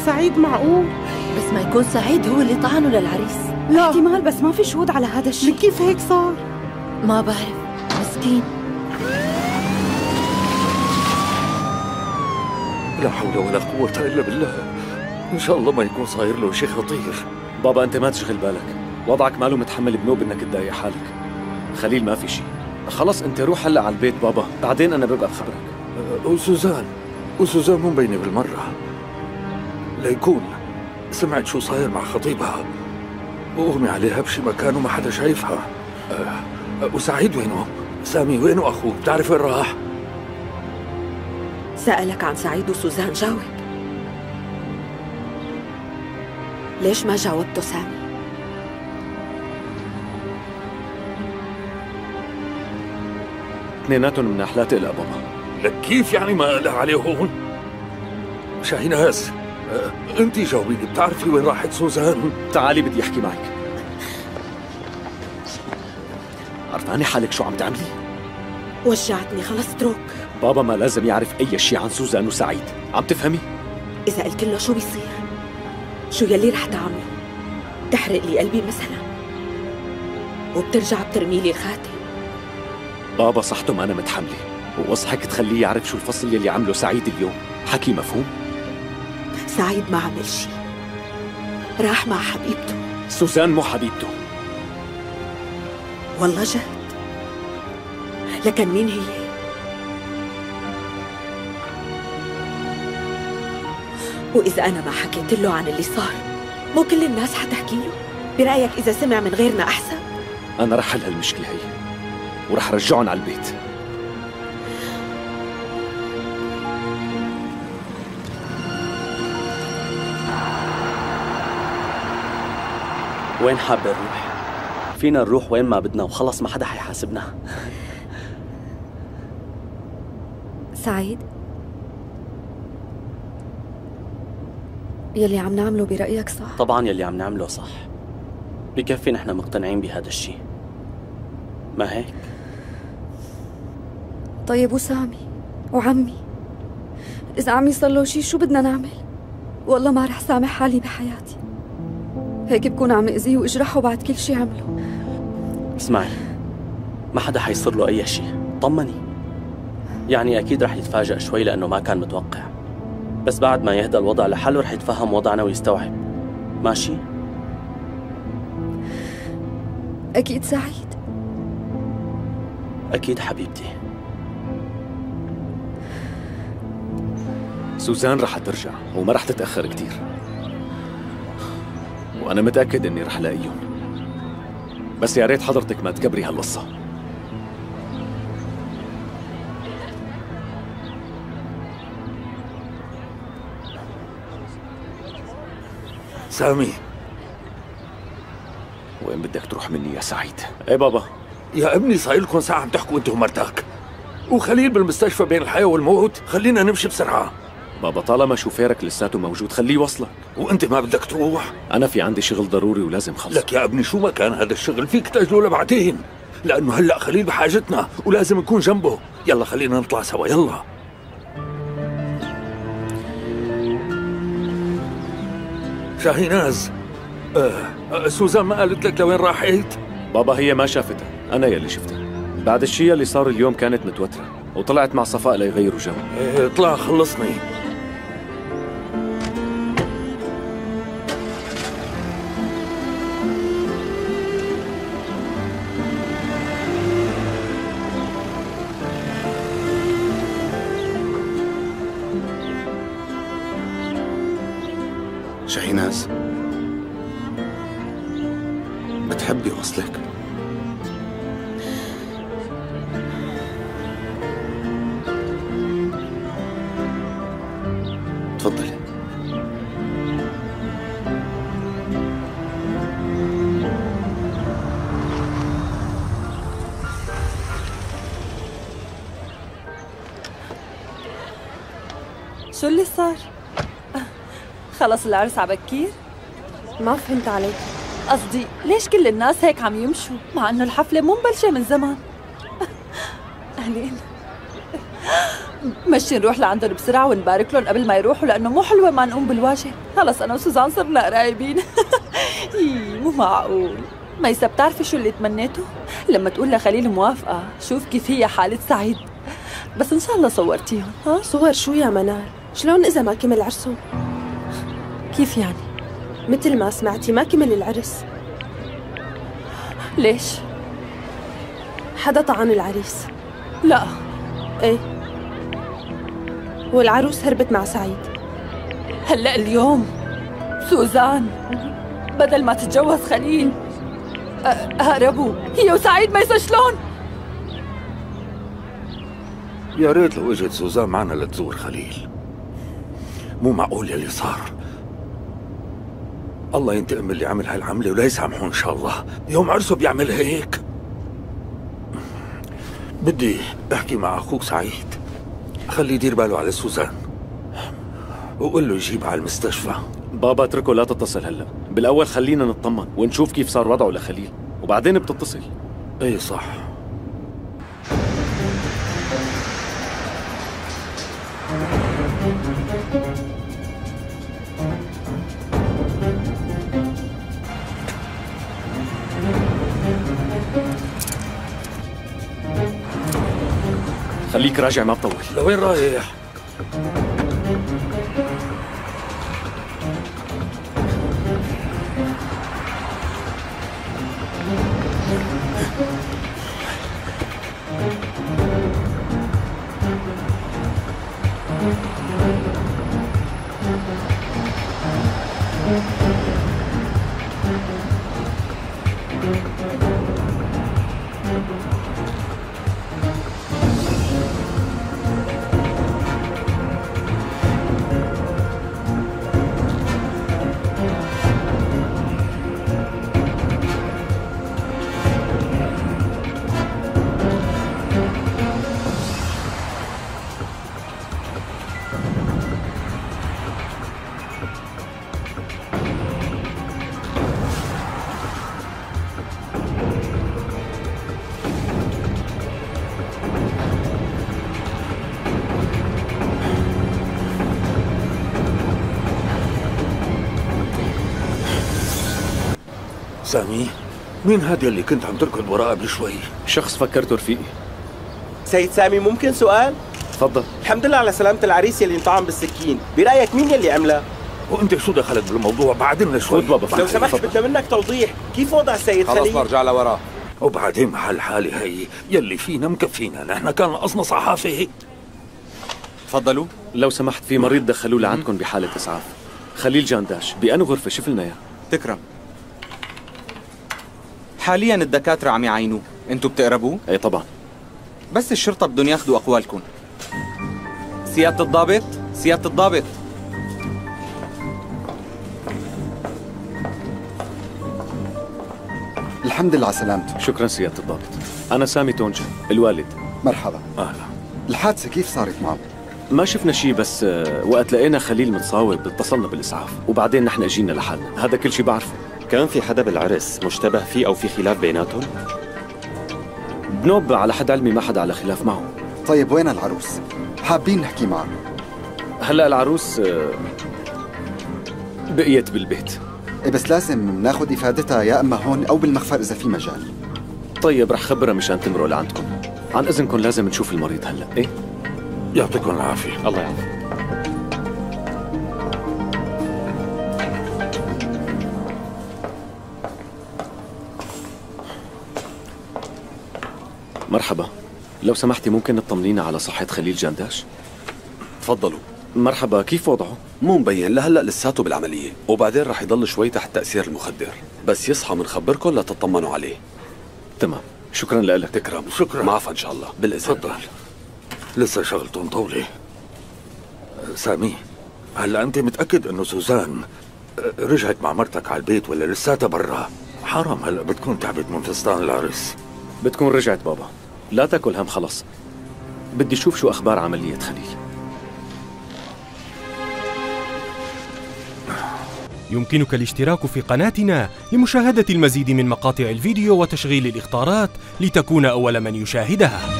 سعيد معقول؟ بس ما يكون سعيد هو اللي طعنه للعريس. لا احتمال، بس ما في شهود على هذا الشيء. كيف هيك صار؟ ما بعرف، مسكين. لا حول ولا قوة إلا بالله. إن شاء الله ما يكون صاير له شيء خطير. بابا أنت ما تشغل بالك، وضعك ماله متحمل بنوب إنك تضايق حالك. خليل ما في شيء، خلص أنت روح هلا على البيت بابا، بعدين أنا ببقى بخبرك. وسوزان مو مبينة بالمرة، ليكون سمعت شو صاير مع خطيبها وأغمي عليها بشي مكان وما حدا شايفها. وسعيد وينه؟ سامي وينه أخوه؟ بتعرف وين راح؟ سألك عن سعيد وسوزان، جاوب. ليش ما جاوبته سامي؟ اثنيناتهم من أحلات إلها بابا. لك كيف يعني ما قلق عليه هون؟ شاهيناز، انت جاوبيني، بتعرفي وين راحت سوزان؟ تعالي بدي أحكي معك. عرفاني حالك شو عم تعملي؟ وجعتني، خلص اترك. بابا ما لازم يعرف أي شيء عن سوزان وسعيد، عم تفهمي؟ إذا قلت له شو بيصير؟ شو يلي رح تعمله؟ تحرق لي قلبي مثلا، وبترجع بترمي لي خاتم. بابا صحته ما أنا متحملة، وأصحك تخليه يعرف شو الفصل يلي عمله سعيد اليوم. حكي مفهوم؟ سعيد ما عمل شيء، راح مع حبيبته. سوزان مو حبيبته. والله جد؟ لكن مين هي؟ وإذا أنا ما حكيت له عن اللي صار، مو كل الناس حتحكي له؟ برأيك إذا سمع من غيرنا أحسن؟ أنا رح حل هالمشكلة هي، ورح رجعهم على البيت. وين حابة نروح؟ فينا نروح وين ما بدنا وخلص ما حدا حيحاسبنا. سعيد، يلي عم نعمله برأيك صح؟ طبعا يلي عم نعمله صح، بكفي نحن مقتنعين بهذا الشيء، ما هيك؟ طيب وسامي وعمي؟ إذا عمي صار له شيء شو بدنا نعمل؟ والله ما رح سامح حالي بحياتي، هيك بكون عم أذيه وأجرحه بعد كل شيء عمله. اسمعي، ما حدا حيصير له أي شيء، طمني. يعني أكيد رح يتفاجأ شوي لأنه ما كان متوقع، بس بعد ما يهدى الوضع لحاله رح يتفهم وضعنا ويستوعب. ماشي؟ أكيد سعيد. أكيد حبيبتي. سوزان رح ترجع وما رح تتأخر كتير، وأنا متأكد إني رح لاقيهم، بس يا ريت حضرتك ما تكبري هالقصة. سامي، وين بدك تروح مني يا سعيد؟ ايه بابا؟ يا ابني صاير لكم ساعة عم تحكوا انت ومرتك، وخليل بالمستشفى بين الحياة والموت، خلينا نمشي بسرعة. بابا طالما شوفيرك لساته موجود خليه يوصلك. وانت ما بدك تروح؟ انا في عندي شغل ضروري ولازم خلص. لك يا ابني شو ما كان هذا الشغل فيك تأجله لبعدين، لأنه هلأ خليل بحاجتنا ولازم نكون جنبه. يلا خلينا نطلع سوا، يلا. شاهيناز، سوزان ما قالت لك لوين راحت؟ بابا هي ما شافتها، أنا يلي شفتها. بعد الشيء اللي صار اليوم كانت متوترة وطلعت مع صفاء ليغيروا جو. اطلع خلصني. شاهيناز، بتحبي وصلك؟ تفضلي. شو اللي صار؟ خلص العرس عبكير؟ ما فهمت عليك. قصدي ليش كل الناس هيك عم يمشوا مع انه الحفلة مو مبلشة من زمان؟ أهلين. مشي نروح لعندهم بسرعة ونبارك لهم قبل ما يروحوا، لأنه مو حلوة ما نقوم بالواجب. خلص أنا وسوزان صرنا قرايبين. مو معقول. ميسا بتعرفي شو اللي تمنيته؟ لما تقول لخليل موافقة، شوف كيف هي حالة سعيد. بس إن شاء الله صورتيهم. ها صور شو يا منال؟ شلون إذا ما كمل عرسهم؟ كيف يعني؟ مثل ما سمعتي ما كمل العرس. ليش؟ حدا طعن العريس. لا. ايه، والعروس هربت مع سعيد. هلأ اليوم سوزان بدل ما تتجوز خليل هربوا هي وسعيد. ميسا شلون؟ يا ريت لو اجت سوزان معنا لتزور خليل. مو معقول يلي صار. الله ينتقم من اللي عمل هالعملة ولا يسامحه إن شاء الله. يوم عرسه بيعمل هيك. بدي احكي مع أخوك سعيد، خليه يدير باله على سوزان وقول له يجيب على المستشفى. بابا اتركه، لا تتصل هلا. بالأول خلينا نطمن ونشوف كيف صار وضعه لخليل، وبعدين بتتصل. ايه صح. خليك راجع ما بطول. لوين رايح؟ سامي، مين هذا اللي كنت عم تركض وراه قبل شوي؟ شخص فكرته رفيقي. سيد سامي ممكن سؤال؟ تفضل. الحمد لله على سلامة العريس يلي انطعن بالسكين، برأيك مين يلي عملها؟ وانت شو دخلك بالموضوع؟ بعدنا شوي. بابا لو سمحت بدنا منك توضيح، كيف وضع السيد خليل؟ خلص نرجع لوراه. وبعدين مع الحالة هي يلي فينا مكفينا، نحن كان قصنا صحافة هيك. تفضلوا. لو سمحت، في مريض دخلوه لعندكم بحالة إسعاف. خليل جانداش، بأنو غرفة؟ شوف لنا إياه. تكرم. حاليا الدكاترة عم يعاينوه، انتوا بتقربوه؟ اي طبعا. بس الشرطة بدهم ياخذوا أقوالكم. سيادة الضابط، سيادة الضابط. الحمد لله على سلامته. شكرا سيادة الضابط. أنا سامي تونجا، الوالد. مرحبا. أهلا. الحادثة كيف صارت معه؟ ما شفنا شيء، بس وقت لقينا خليل متصاوب اتصلنا بالإسعاف، وبعدين نحن اجينا لحالنا. هذا كل شيء بعرفه. كان في حدا بالعرس مشتبه فيه أو في خلاف بيناتهم؟ بنوب على حد علمي ما حدا على خلاف معه. طيب وين العروس؟ حابين نحكي معه. هلأ العروس بقيت بالبيت. إيه بس لازم ناخذ إفادتها يا أما هون أو بالمخفر إذا في مجال. طيب رح خبرها مشان تمرق لعندكم. عن إذنكم لازم نشوف المريض هلأ. إيه؟ يعطيكم العافية. الله يعافيك. مرحبا، لو سمحتي ممكن تطمنينا على صحة خليل جانداش؟ تفضلوا. مرحبا، كيف وضعه؟ مو مبين لهلا، لساته بالعملية، وبعدين رح يضل شوي تحت تأثير المخدر، بس يصحى منخبركم لتطمنوا عليه. تمام، شكرا لك. تكرم. شكرا. معفى إن شاء الله. بالإذن. تفضل. لسه شغلته مطولة. سامي، هلا أنت متأكد إنه سوزان رجعت مع مرتك على البيت ولا لساتها برا؟ حرام هلا بتكون تعبت من فستان العرس. بتكون رجعت بابا، لا تاكل هم. خلص بدي اشوف شو اخبار عملية خليل. يمكنك الاشتراك في قناتنا لمشاهدة المزيد من مقاطع الفيديو وتشغيل الإخطارات لتكون أول من يشاهدها.